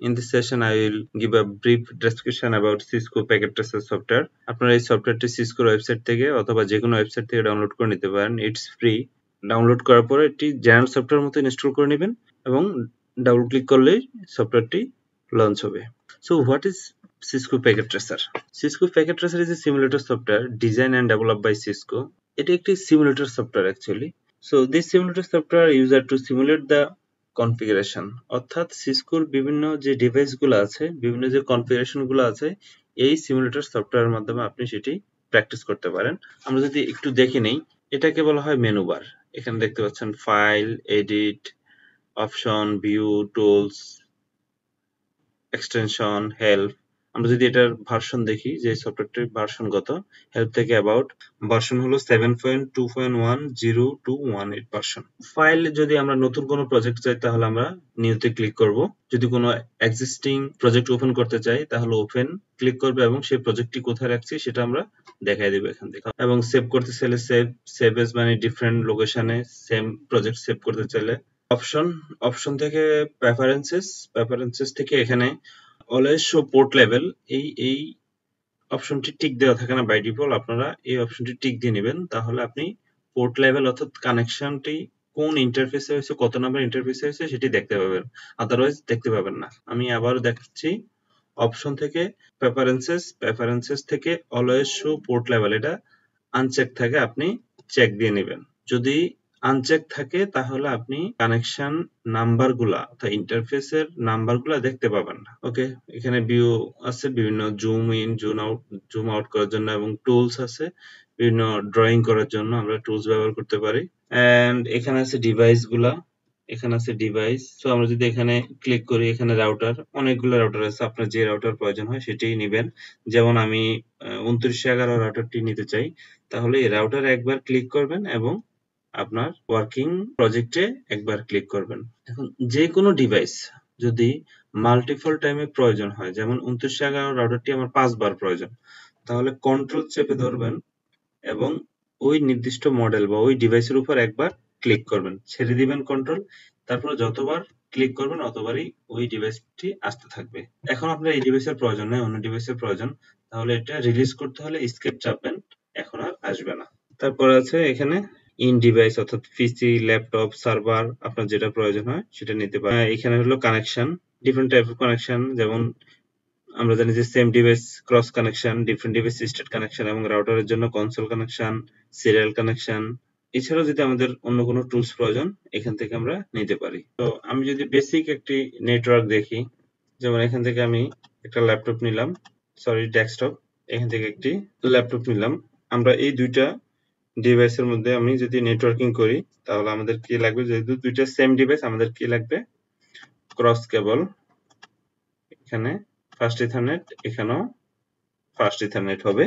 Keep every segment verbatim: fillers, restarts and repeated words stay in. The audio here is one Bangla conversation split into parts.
In this session, I will give a brief description about Cisco Packet Tracer software. আপনারা এই সফটওয়্যারটি সিসকোর ওয়েবসাইট থেকে অথবা যে কোনো ওয়েবসাইট থেকে ডাউনলোড করে নিতে পারেন। It's free. ডাউনলোড করার পরে এটি জেনারেল সফটওয়্যার মতো ইনস্টল করে নেবেন এবং ডাবল ক্লিক করলেই সফটওয়্যারটি লঞ্চ হবে। So what is Cisco Packet Tracer? Cisco Packet Tracer is a simulator software designed and developed by Cisco. এটি একটি simulator software actually. So this simulator software user to simulate the configuration, অর্থাৎ সিসকোর বিভিন্ন যে ডিভাইসগুলো আছে, বিভিন্ন যে কনফিগারেশনগুলো আছে, এই সিমুলেটর সফটওয়্যারের মাধ্যমে আপনি সেটি প্র্যাকটিস করতে পারেন। আমরা যদি একটু দেখে নেই, এটাকে বলা হয় মেনু বার। এখানে দেখতে পাচ্ছেন file, edit, option, view, tools, extension, help. আমরা যদি এটার ভার্সন দেখি যে সফটওয়্যারটির ভার্সন কত, হেল্প থেকে অ্যাবাউট ভার্সন হলো seven point two point one zero two one eight version. File যদি আমরা নতুন কোনো প্রজেক্ট চাই তাহলে আমরা নিউতে ক্লিক করব। যদি কোনো এক্সিস্টিং প্রজেক্ট ওপেন করতে চাই তাহলে ওপেন ক্লিক করবে এবং সেই প্রজেক্টটি কোথায় রাখছি সেটা আমরা দেখাই দেব এখান থেকে। এবং সেভ করতে চাইলে সেভ, সেভ এজ মানে ডিফারেন্ট লোকেশনে সেম প্রজেক্ট সেভ করতে চাইলে অপশন, অপশন থেকে প্রেফারেন্সেস, প্রেফারেন্সেস থেকে এখানে অলওয়েজ শো পোর্ট লেভেল, এই এই অপশনটি টিক দেওয়া থাকে না বাই ডিফল্ট, আপনারা এই অপশনটি টিক দিয়ে নেবেন, তাহলে আপনি পোর্ট লেভেল অর্থাৎ কানেকশনটি কোন ইন্টারফেসে হয়েছে, কত নাম্বার ইন্টারফেসে হয়েছে সেটি দেখতে পাবেন, আদারওয়াইজ দেখতে পাবেন না। আমি আবারও দেখাচ্ছি, অপশন থেকে প্রেফারেন্সেস, প্রেফারেন্সেস থেকে অলওয়েজ শো পোর্ট লেভেল, এটা আনচেক থাকে, আপনি চেক দিয়ে নেবেন। যদি আনচেক থাকে তাহলে আপনি কানেকশন নাম্বারগুলা অর্থাৎ ইন্টারফেসের নাম্বারগুলা দেখতে পাবেন না। ওকে, এখানে ভিউ আছে, বিভিন্ন zoom in, zoom out, zoom out করার জন্য, এবং টুলস আছে বিভিন্ন ড্রয়িং করার জন্য আমরা টুলস ব্যবহার করতে পারি। এন্ড এখানে আছে ডিভাইস গুলা, এখানে আছে ডিভাইস। সো আমরা যদি এখানে ক্লিক করি, এখানে রাউটার, অনেকগুলো রাউটার আছে, আপনার যে রাউটার প্রয়োজন হয় সেটাই নেবেন। যেমন আমি উনত্রিশশো এগারো রাউটারটি নিতে চাই, তাহলে এই রাউটারে একবার ক্লিক করবেন এবং আপনার ওয়ার্কিং প্রজেক্টে একবার ক্লিক করবেন। এখন যে কোনো ডিভাইস যদি মাল্টিপল টাইমে প্রয়োজন হয়, যেমন উনত্রিশশো এগারো রাউটারটি আমার পাঁচবার প্রয়োজন, তাহলে কন্ট্রোল চেপে ধরবেন এবং ওই নির্দিষ্ট মডেল বা ওই ডিভাইসের উপর একবার ক্লিক করবেন, ছেড়ে দিবেন কন্ট্রোল, তারপরে যতবার ক্লিক করবেন অতবারই ওই ডিভাইসটি আসতে থাকবে। এখন আপনার এই ডিভাইসের প্রয়োজন নেই, অন্য ডিভাইসের প্রয়োজন, তাহলে এটা রিলিজ করতে হলে এসকেপ চাপবেন, এখন আর আসবে না। তারপরে আছে এখানে ইন ডিভাইস, অর্থাৎ পিসি, ল্যাপটপ, সার্ভার, আপনার যেটা প্রয়োজন হয় সেটা নিতে পারেন। এখানে হলো connection, different type of connection, যেমন আমরা জানি যে same device cross connection, different device state connection, এবং রাউটারের জন্য কনসোল কানেকশন, সিরিয়াল কানেকশন। এছাড়াও যদি আমাদের অন্য কোনো টুলস প্রয়োজন এখান থেকে আমরা নিতে পারি। তো আমি যদি বেসিক একটি নেটওয়ার্ক দেখি, যেমন এখান থেকে আমি একটা ল্যাপটপ নিলাম, সরি ডেস্কটপ, এখান থেকে একটি ল্যাপটপ নিলাম। আমরা এই দুইটা ডিভাইসের মধ্যে আমি যদি নেটওয়ার্কিং করি তাহলে আমাদের কি লাগবে, যেহেতু দুইটা সেম ডিভাইস, আমাদের কি লাগবে, ক্রস কেবল, এখানে ফার্স্ট ইথারনেট, এখানেও ফার্স্ট ইথারনেট হবে।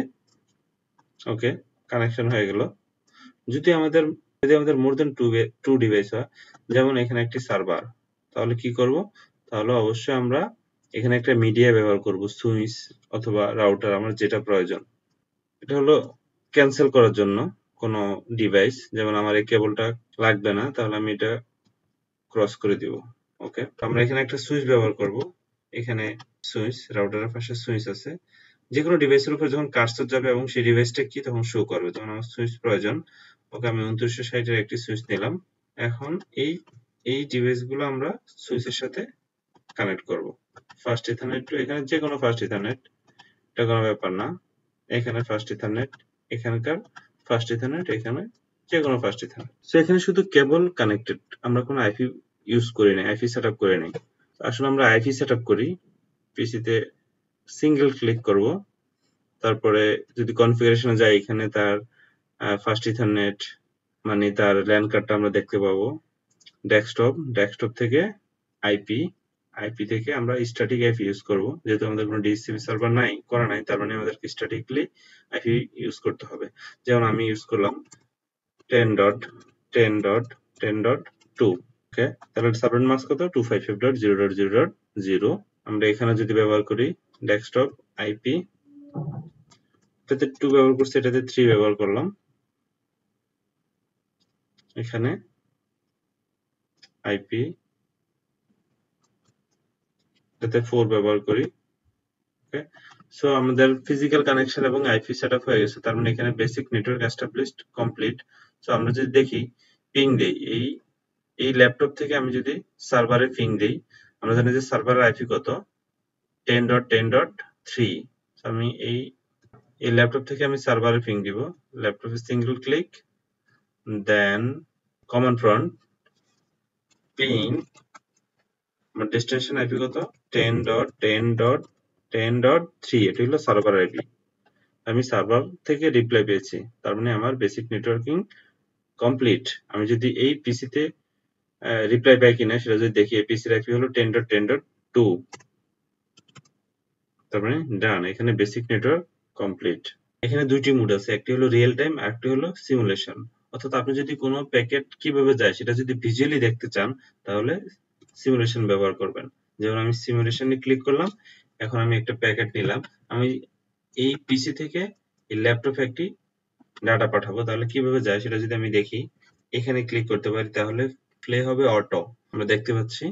ওকে, কানেকশন হয়ে গেল। যদি আমাদের যদি আমাদের more than two two device হয়, যেমন এখানে একটি সার্ভার, তাহলে কি করব, তাহলে অবশ্যই আমরা এখানে একটা মিডিয়া ব্যবহার করব, সুইচ অথবা রাউটার, আমার যেটা প্রয়োজন। এটা হলো ক্যান্সেল করার জন্য কোনো ডিভাইস, যেমন আমার এই কেবলটা লাগবে না, তাহলে আমি এটা ক্রস করে দিব। ওকে, আমরা এখানে একটা সুইচ ব্যবহার করব, এখানে সুইচ, রাউটারের পাশে সুইচ আছে, যে কোনো ডিভাইসের উপর যখন কার্সর যাবে এবং সেই ডিভাইসটা কি তখন শো করবে, তখন আমার সুইচ প্রয়োজন। ওকে, আমি উনত্রিশশো ষাট এর একটি সুইচ নিলাম। এখন এই এই ডিভাইসগুলো আমরা সুইচের সাথে কানেক্ট করব। ফার্স্ট ইথারনেট টু এখানে যে কোনো ফার্স্ট ইথারনেট, এটা কোনো ব্যাপার না। এখানে ফার্স্ট ইথারনেট, এখানকার ফার্স্ট ইথারনেট, এখানে যে কোনো ফার্স্ট ইথারনেট। সো এখানে শুধু কেবল কানেক্টেড, আমরা কোনো আইপি ইউজ করি নাই, আইপি সেটআপ করে নাই। আসলে আমরা আইপি সেটআপ করি, পিসিতে সিঙ্গেল ক্লিক করব, তারপরে যদি কনফিগারেশনে যাই, এখানে তার ফার্স্ট ইথারনেট মানে তার ল্যান কার্ডটা আমরা দেখতে পাবো। ডেস্কটপ, ডেস্কটপ থেকে আইপি, আইপি থেকে আমরা স্ট্যাটিক আইপি ইউজ করব, যেহেতু আমাদের কোনো ডিএসসিপি সার্ভার নাই, করা নাই, তার মানে আমাদেরকে স্ট্যাটিকলি আইপি ইউজ করতে হবে। যেমন আমি ইউজ করলাম ten dot ten dot ten dot two. Okay, তাহলে সাবনেট মাস্ক কত, two five five dot zero dot zero dot zero. আমরা এখানে যদি ব্যবহার করি ডেস্কটপ আইপি, এটাতে টু ব্যবহার করছি, এটাতে থ্রি ব্যবহার করলাম, এখানে আইপি এটাতে ফোর ব্যবহার করি। ওকে, সো আমাদের ফিজিক্যাল কানেকশন এবং আইপি সেটআপ হয়ে গেছে। তার মানে এখানে basic network established complete. So আমরা যদি দেখি পিং দেই, এই এই ল্যাপটপ থেকে আমি যদি সার্ভারে পিং দেই, আমরা জানি যে সার্ভারের আইপি কত, ten dot ten dot three. আমি এই এই ল্যাপটপ থেকে আমি সার্ভারে পিং দিব। ল্যাপটপে single click, then command prompt ping, আমার ডেস্টিনেশন আইপি কত, ten dot ten dot ten dot three. এটা হলো সার্ভার আইপি। আমি সার্ভার থেকে রিপ্লাই পেয়েছি, তার মানে আমার বেসিক নেটওয়ার্কিং কমপ্লিট। আমি যদি এই পিসিতে রিপ্লাই পাই কিনা সেটা যদি দেখি, এই পিসির আইপি হলো ten dot ten dot two, তার মানে ডান, এখানে বেসিক নেটওয়ার্ক কমপ্লিট। এখানে দুইটি মোড আছে, একটি হলো রিয়েল টাইম আর একটি হলো সিমুলেশন। অর্থাৎ আপনি যদি কোনো প্যাকেট কিভাবে যায় সেটা যদি ভিজুয়ালি দেখতে চান তাহলে সিমুলেশন ব্যবহার করবেন। যেমন আমি সিমুলেশনে ক্লিক করলাম, এখন আমি একটা প্যাকেট নিলাম, আমি এই পিসি থেকে এই ল্যাপটপে একটি ডাটা পাঠাবো, তাহলে কিভাবে যায় সেটা যদি আমি দেখি, এখানে ক্লিক করতে পারি, তাহলে প্লে হবে অটো, আমরা দেখতে পাচ্ছি।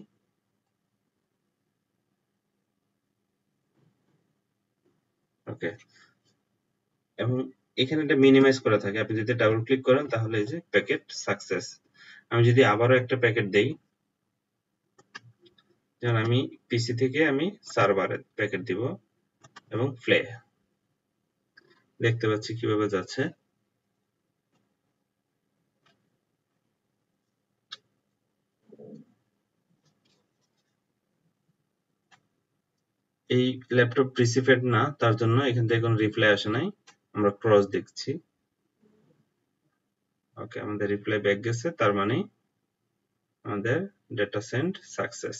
ওকে, এবং এখানে এটা মিনিমাইজ করা থাকে, আপনি যদি ডাবল ক্লিক করেন তাহলে এই যে প্যাকেট সাকসেস। আমি যদি আবারও একটা প্যাকেট দেই, যেমন আমি পিসি থেকে আমি সার্ভারে প্যাকেট দিব এবং প্লে, দেখতে পাচ্ছি কিভাবে যাচ্ছে। এই ল্যাপটপ প্রিসিপেড না, তার জন্য এখান থেকে কোনো রিপ্লাই আসে নাই, আমরা ক্রস দেখছি। ওকে, আমাদের রিপ্লাই ব্যাক গেছে, তার মানে আমাদের data send success.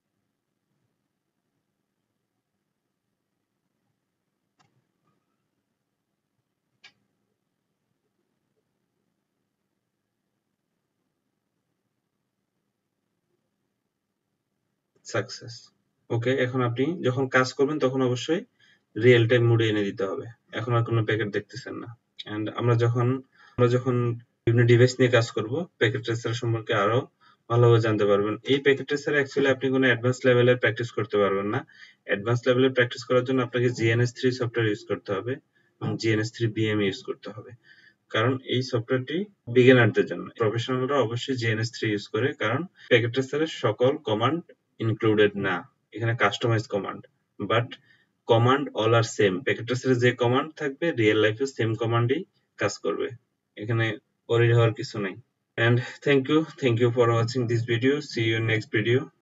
Success. Okay, এখন আপনি যখন কাজ করবেন তখন অবশ্যই রিয়েল টাইম মোডে এনে দিতে হবে, এখন আর কোনো প্যাকেট দেখতেছেন না। এন্ড আমরা যখন আমরা যখন বিভিন্ন ডিভাইস নিয়ে কাজ করব, প্যাকেট ট্রেসার সম্পর্কে আরো ভালোভাবে জানতে পারবেন। এই প্যাকেট ট্রেসার অ্যাকচুয়ালি আপনি কোনো অ্যাডভান্স লেভেলের প্র্যাকটিস করতে পারবেন না। অ্যাডভান্স লেভেলের প্র্যাকটিস করার জন্য আপনাকে G N S three software use করতে হবে এবং G N S three V M use করতে হবে, কারণ এই সফটওয়্যারটি বিগিনারদের জন্য। প্রফেশনালরা অবশ্যই G N S three use করে, কারণ প্যাকেট ট্রেসারের সকল কমান্ড ইনক্লুডেড না, এখানে customize command, but command all are same. Packet ট্রেসারে যে কমান্ড থাকবে রিয়েল লাইফে সেম কমান্ডই কাজ করবে, এখানে ওরিড হওয়ার কিছু নাই। And thank you thank you for watching this video, see you in next video.